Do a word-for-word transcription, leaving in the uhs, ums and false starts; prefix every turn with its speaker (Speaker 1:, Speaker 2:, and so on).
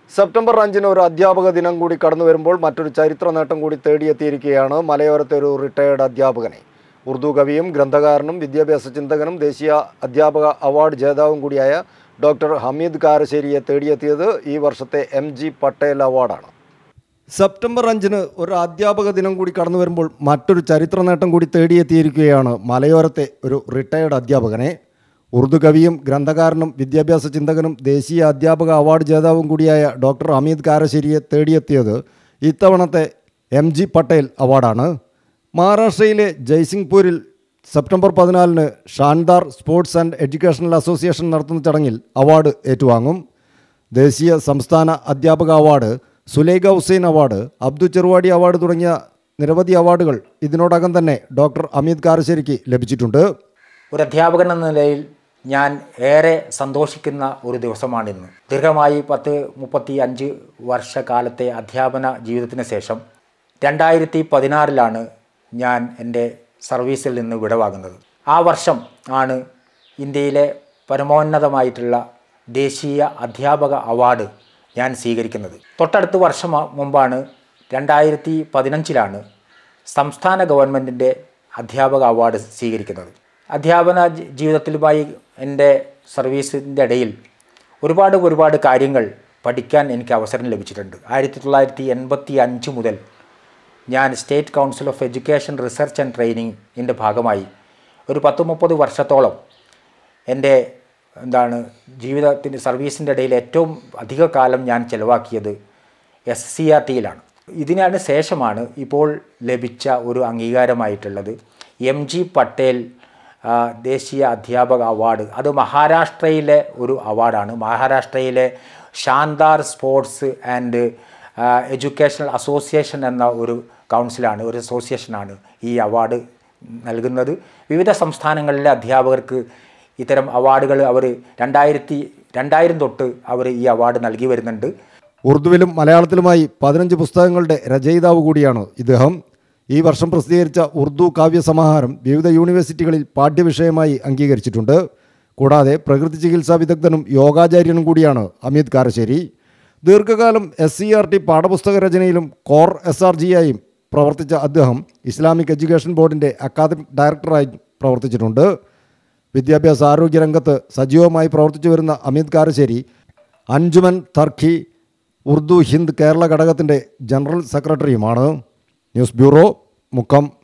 Speaker 1: September അഞ്ചിന് ഒരു അധ്യാപക ദിനം കൂടി കടന്നു വരുമ്പോൾ മറ്റൊരു ചരിത്ര നേട്ടം കൂടി തേടിയെത്തിയിരിക്കുകയാണ് മലയോരത്തെ ഒരു റിട്ടയേർഡ് അധ്യാപകനെ. ഉറുദു കവിയും ഗ്രന്ഥകാരനും വിദ്യാഭ്യാസ ചിന്തകനും ദേശീയ അധ്യാപക അവാർഡ് ജേതാവും കൂടിയായ ഡോക്ടർ ഹമീദ് കാരശ്ശേരിയെ തേടിയെത്തിയത് ഈ വർഷത്തെ എം ജി പട്ടേൽ അവാർഡാണ്. സെപ്റ്റംബർ അഞ്ചിന് ഒരു അധ്യാപക ദിനം കൂടി കടന്നു വരുമ്പോൾ മറ്റൊരു ചരിത്ര നേട്ടം കൂടി തേടിയെത്തിയിരിക്കുകയാണ് മലയോരത്തെ ഒരു റിട്ടയേർഡ് അധ്യാപകനെ. ഉറുദു കവിയും ഗ്രന്ഥകാരനും വിദ്യാഭ്യാസ ചിന്തകനും ദേശീയ അധ്യാപക അവാർഡ് ജേതാവും കൂടിയായ ഡോക്ടർ ഹമീദ് കാരശ്ശേരിയെ തേടിയെത്തിയത് ഇത്തവണത്തെ എം ജി പട്ടേൽ അവാർഡാണ്. മഹാരാഷ്ട്രയിലെ ജയ്സിംഗ്പൂരിൽ സെപ്റ്റംബർ പതിനാലിന് Shandar sports and educational association നടത്തുന്ന ചടങ്ങിൽ അവാർഡ് ഏറ്റുവാങ്ങും. ദേശീയ സംസ്ഥാന അധ്യാപക award, Sulaikha Hussain award, Abdu Cheruvadi award തുടങ്ങിയ നിരവധി അവാർഡുകൾ ഇതിനോടകം തന്നെ ഡോക്ടർ ഹമീദ് കാരശ്ശേരിക്ക് ലഭിച്ചിട്ടുണ്ട്.
Speaker 2: ഒരു അധ്യാപകൻ എന്ന നിലയിൽ ഞാൻ ഏറെ സന്തോഷിക്കുന്ന ഒരു ദിവസമാണിന്ന്. ദീർഘമായി പത്ത് മുപ്പത്തി അഞ്ച് വർഷക്കാലത്തെ അധ്യാപന ജീവിതത്തിന് ശേഷം രണ്ടായിരത്തി പതിനാറിലാണ് ഞാൻ എൻ്റെ സർവീസിൽ നിന്ന് വിടവാങ്ങുന്നത്. ആ വർഷം ആണ് ഇന്ത്യയിലെ പരമോന്നതമായിട്ടുള്ള ദേശീയ അധ്യാപക അവാർഡ് ഞാൻ സ്വീകരിക്കുന്നത്. തൊട്ടടുത്ത വർഷം മുമ്പാണ് രണ്ടായിരത്തി പതിനഞ്ചിലാണ് സംസ്ഥാന ഗവൺമെൻറ്റിൻ്റെ അധ്യാപക അവാർഡ് സ്വീകരിക്കുന്നത്. അധ്യാപന ജീവിതത്തിലുമായി എൻ്റെ സർവീസിൻ്റെ ഇടയിൽ ഒരുപാട് ഒരുപാട് കാര്യങ്ങൾ പഠിക്കാൻ എനിക്ക് അവസരം ലഭിച്ചിട്ടുണ്ട്. ആയിരത്തി തൊള്ളായിരത്തി എൺപത്തി അഞ്ച് മുതൽ ഞാൻ state council of education research and ട്രെയിനിങ്ങിൻ്റെ ഭാഗമായി ഒരു പത്ത് മുപ്പത് വർഷത്തോളം എൻ്റെ എന്താണ് ജീവിതത്തിൻ്റെ സർവീസിൻ്റെ ഇടയിൽ ഏറ്റവും അധിക കാലം ഞാൻ ചിലവാക്കിയത് എസ് സി ആർ ടിയിലാണ്. ഇതിനു ശേഷമാണ് ഇപ്പോൾ ലഭിച്ച ഒരു അംഗീകാരമായിട്ടുള്ളത് എം ജി പട്ടേൽ ദേശീയ അധ്യാപക അവാർഡ്. അത് മഹാരാഷ്ട്രയിലെ ഒരു അവാർഡാണ്. മഹാരാഷ്ട്രയിലെ Shandar sports and educational association എന്ന ഒരു കൗൺസിലാണ്, ഒരു അസോസിയേഷനാണ് ഈ അവാർഡ് നൽകുന്നത്. വിവിധ സംസ്ഥാനങ്ങളിലെ അധ്യാപകർക്ക് ഇത്തരം അവാർഡുകൾ അവർ രണ്ടായിരത്തി രണ്ടായിരം തൊട്ട് അവർ ഈ അവാർഡ് നൽകി വരുന്നുണ്ട്.
Speaker 1: ഉറുദുവിലും മലയാളത്തിലുമായി പതിനഞ്ച് പുസ്തകങ്ങളുടെ രചയിതാവ് കൂടിയാണ് ഇദ്ദേഹം. ഈ വർഷം പ്രസിദ്ധീകരിച്ച ഉറുദു കാവ്യസമാഹാരം വിവിധ യൂണിവേഴ്സിറ്റികളിൽ പാഠ്യവിഷയമായി അംഗീകരിച്ചിട്ടുണ്ട്. കൂടാതെ പ്രകൃതി ചികിത്സാ വിദഗ്ധനും യോഗാചാര്യനും കൂടിയാണ് ഹമീദ് കാരശ്ശേരി. ദീർഘകാലം എസ് സി ആർ ടി പാഠപുസ്തക രചനയിലും കോർ എസ് ആർ ജിയായും പ്രവർത്തിച്ച അദ്ദേഹം ഇസ്ലാമിക് എഡ്യൂക്കേഷൻ ബോർഡിൻ്റെ അക്കാദമിക് ഡയറക്ടറായി പ്രവർത്തിച്ചിട്ടുണ്ട്. വിദ്യാഭ്യാസ ആരോഗ്യ രംഗത്ത് സജീവമായി പ്രവർത്തിച്ചു വരുന്ന ഹമീദ് കാരശ്ശേരി അഞ്ജുമൻ തർഖി ഉറുദു ഹിന്ദ് കേരള ഘടകത്തിൻ്റെ ജനറൽ സെക്രട്ടറിയുമാണ്. News bureau, Mukkam.